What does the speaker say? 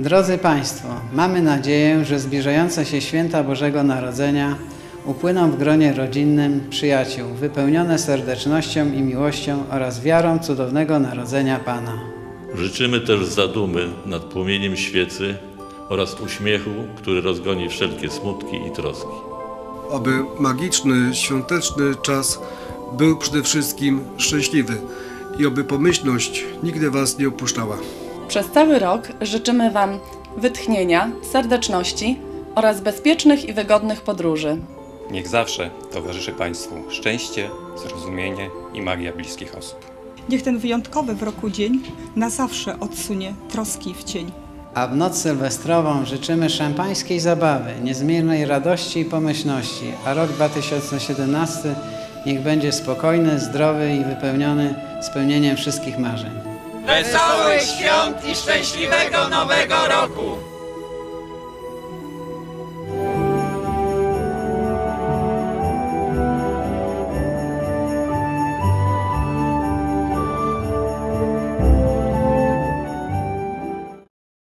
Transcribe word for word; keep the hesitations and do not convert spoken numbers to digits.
Drodzy Państwo, mamy nadzieję, że zbliżające się święta Bożego Narodzenia upłyną w gronie rodzinnym przyjaciół, wypełnione serdecznością i miłością oraz wiarą cudownego narodzenia Pana. Życzymy też zadumy nad płomieniem świecy oraz uśmiechu, który rozgoni wszelkie smutki i troski. Aby magiczny, świąteczny czas był przede wszystkim szczęśliwy i oby pomyślność nigdy Was nie opuszczała. Przez cały rok życzymy Wam wytchnienia, serdeczności oraz bezpiecznych i wygodnych podróży. Niech zawsze towarzyszy Państwu szczęście, zrozumienie i magia bliskich osób. Niech ten wyjątkowy w roku dzień na zawsze odsunie troski w cień. A w noc sylwestrową życzymy szampańskiej zabawy, niezmiernej radości i pomyślności, a rok dwa tysiące siedemnasty niech będzie spokojny, zdrowy i wypełniony spełnieniem wszystkich marzeń. Wesołych świąt i szczęśliwego Nowego Roku!